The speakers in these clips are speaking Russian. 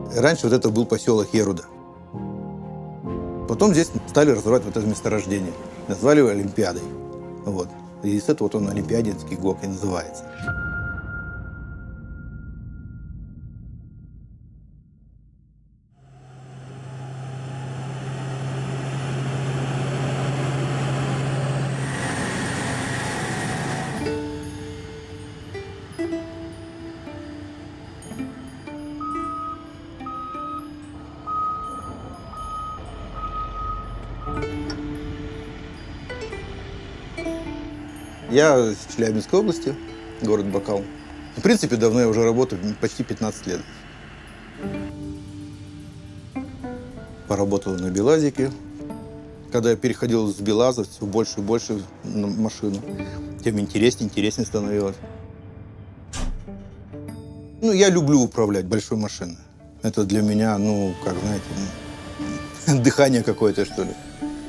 Раньше вот это был поселок Еруда. Потом здесь стали развивать вот это месторождение. Назвали его Олимпиадой. Вот. И из этого вот он Олимпиадинский ГОК и называется. Я из Челябинской области, город Бакал. В принципе, давно я уже работаю, почти 15 лет. Поработал на БелАЗике. Когда я переходил с БелАЗа все больше и больше на машину, тем интереснее становилось. Ну, я люблю управлять большой машиной. Это для меня, ну, как, знаете, дыхание какое-то, что ли.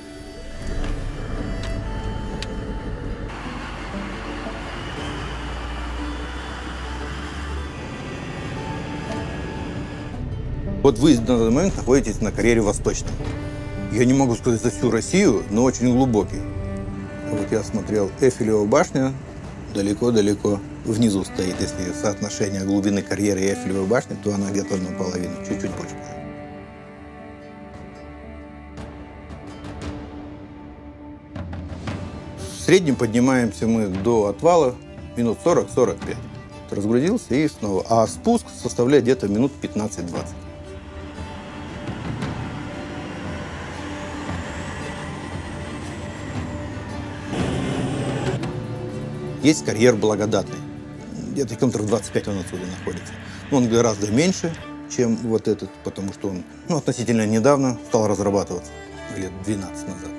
Вот вы на данный момент находитесь на карьере Восточном. Я не могу сказать за всю Россию, но очень глубокий. Вот я смотрел, Эйфелева башня далеко-далеко внизу стоит. Если соотношение глубины карьеры и Эйфелевой башни, то она где-то наполовину, чуть-чуть больше. В среднем поднимаемся мы до отвала минут 40-45. Разгрузился и снова. А спуск составляет где-то минут 15-20. Есть карьер Благодатный. Где-то километров 25 он отсюда находится. Но он гораздо меньше, чем вот этот, потому что он относительно недавно стал разрабатываться, лет 12 назад.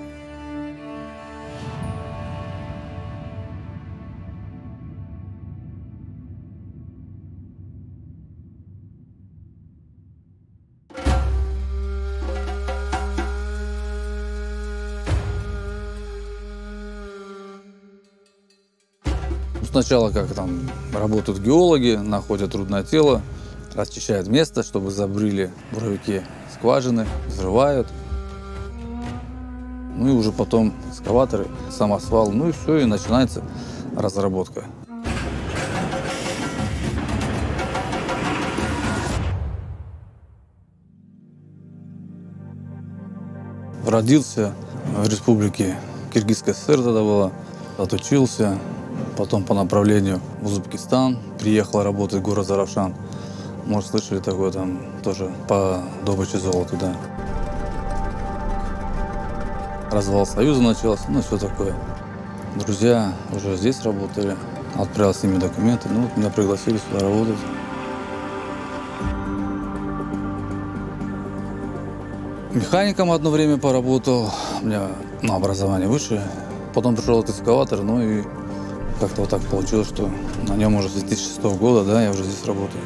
Сначала как там работают геологи, находят трудное тело, расчищают место, чтобы забрили буровики скважины, взрывают. Ну и уже потом экскаваторы, самосвал, ну и все, и начинается разработка. Родился в республике Киргизская ССР тогда была, отучился. Потом по направлению в Узбекистан приехал работать в город Заравшан. Может, слышали такое, там тоже по добыче золота, да. Развал Союза начался, ну все такое. Друзья уже здесь работали, отправил с ними документы, ну меня пригласили сюда работать. Механиком одно время поработал, у меня образование высшее. Потом пришел этот экскаватор, ну и как-то вот так получилось, что на нем уже с 2006 года, да, я уже здесь работаю.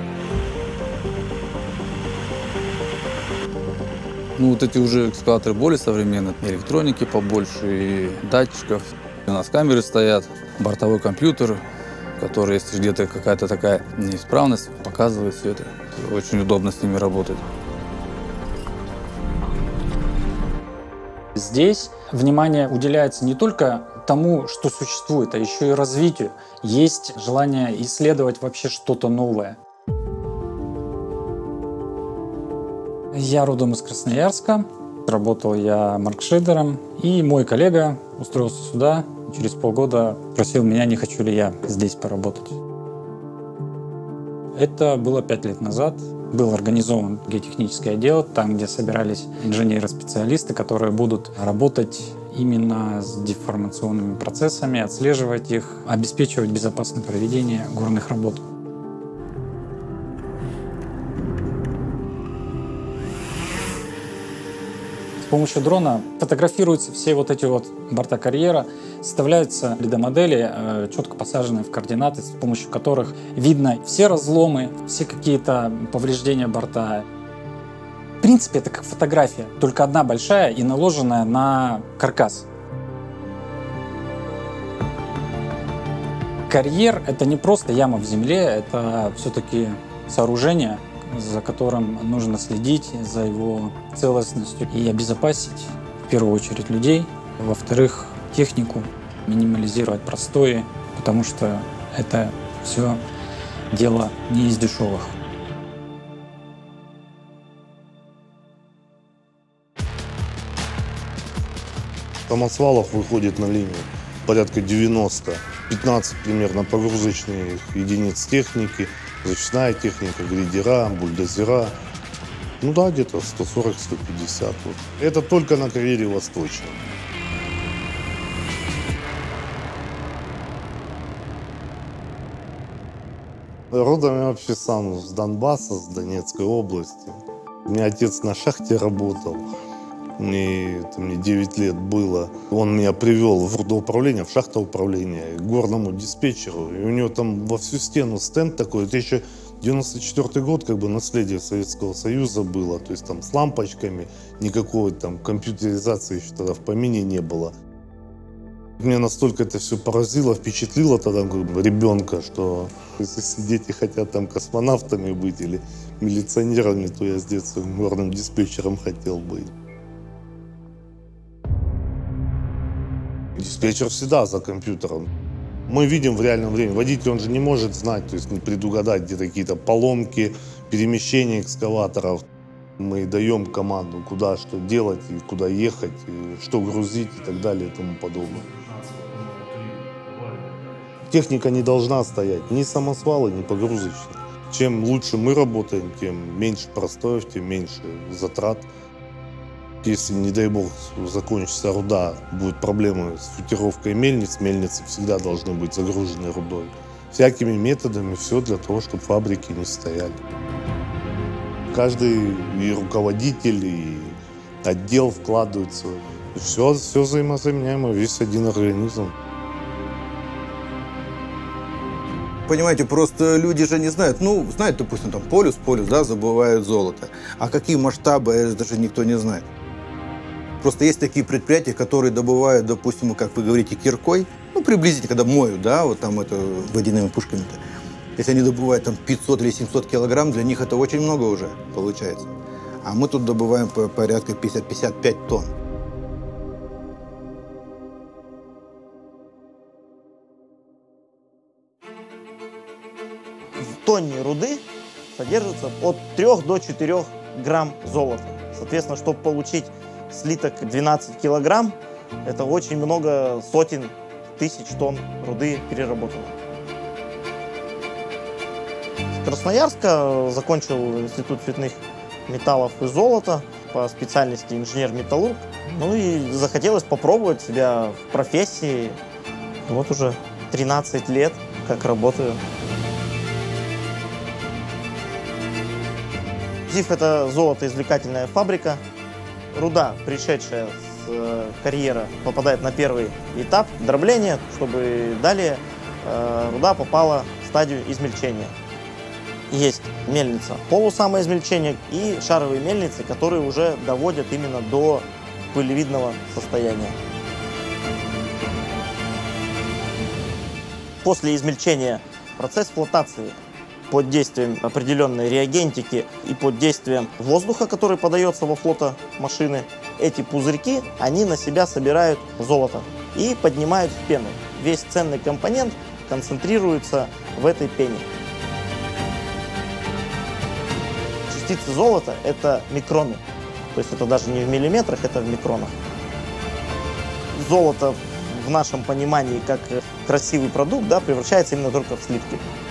Ну, вот эти уже экскаваторы более современные, электроники побольше, и датчиков. У нас камеры стоят, бортовой компьютер, который, если где-то какая-то такая неисправность, показывает все это. Очень удобно с ними работать. Здесь внимание уделяется не только тому, что существует, а еще и развитию. Есть желание исследовать вообще что-то новое. Я родом из Красноярска. Работал я маркшейдером. И мой коллега устроился сюда. Через полгода просил меня, не хочу ли я здесь поработать. Это было 5 лет назад. Был организован геотехнический отдел, там, где собирались инженеры-специалисты, которые будут работать именно с деформационными процессами, отслеживать их, обеспечивать безопасное проведение горных работ. С помощью дрона фотографируются все вот эти вот борта карьера, составляются 3D-модели, четко посаженные в координаты, с помощью которых видно все разломы, все какие-то повреждения борта. В принципе, это как фотография, только одна большая и наложенная на каркас. Карьер — это не просто яма в земле, это все-таки сооружение, за которым нужно следить, за его целостностью и обезопасить в первую очередь людей, во-вторых, технику, минимализировать простои, потому что это все дело не из дешевых. Самосвалов выходит на линию порядка 90, 15 примерно погрузочных единиц техники, зачистная техника, грейдера, бульдозера. Ну да, где-то 140-150. Вот. Это только на карьере Восточном. Родом я вообще сам с Донбасса, с Донецкой области. У меня отец на шахте работал. Мне 9 лет было. Он меня привел в рудоуправление, в шахтоуправление, к горному диспетчеру. И у него там во всю стену стенд такой. Это еще 94 год, как бы наследие Советского Союза было. То есть там с лампочками, никакой там компьютеризации еще тогда в помине не было. Меня настолько это все поразило, впечатлило тогда как бы ребенка, что если дети хотят там космонавтами быть или милиционерами, то я с детства горным диспетчером хотел быть. Диспетчер всегда за компьютером. Мы видим в реальном времени. Водитель, он же не может знать, то есть не предугадать где-то какие-то поломки, перемещения экскаваторов. Мы даем команду, куда что делать, и куда ехать, и что грузить и так далее и тому подобное. Техника не должна стоять, ни самосвалы, ни погрузочные. Чем лучше мы работаем, тем меньше простоев, тем меньше затрат. Если, не дай бог, закончится руда, будут проблемы с футировкой мельниц, мельницы всегда должны быть загружены рудой. Всякими методами все для того, чтобы фабрики не стояли. Каждый и руководитель, и отдел вкладывается. Все взаимозаменяемо, весь один организм. Понимаете, просто люди же не знают. Ну, знают, допустим, там полюс, да, забывают золото. А какие масштабы, даже никто не знает. Просто есть такие предприятия, которые добывают, допустим, как вы говорите, киркой, ну, приблизительно, когда моют, да, вот там это водяными пушками-то. Если они добывают там 500 или 700 килограмм, для них это очень много уже получается. А мы тут добываем порядка 50-55 тонн. В тонне руды содержится от 3 до 4 грамм золота. Соответственно, чтобы получить слиток 12 килограмм, это очень много сотен тысяч тонн руды переработано. С Красноярска закончил Институт цветных металлов и золота по специальности инженер-металлург. Ну и захотелось попробовать себя в профессии. Вот уже 13 лет, как работаю. ЗИФ – это золотоизвлекательная фабрика. Руда, пришедшая с карьера, попадает на первый этап дробления, чтобы далее руда попала в стадию измельчения. Есть мельница полусамоизмельчения и шаровые мельницы, которые уже доводят именно до пылевидного состояния. После измельчения процесс флотации под действием определенной реагентики и под действием воздуха, который подается во флотомашины, эти пузырьки, они на себя собирают золото и поднимают в пену. Весь ценный компонент концентрируется в этой пене. Частицы золота – это микроны, то есть это даже не в миллиметрах, это в микронах. Золото в нашем понимании как красивый продукт, да, превращается именно только в слитки.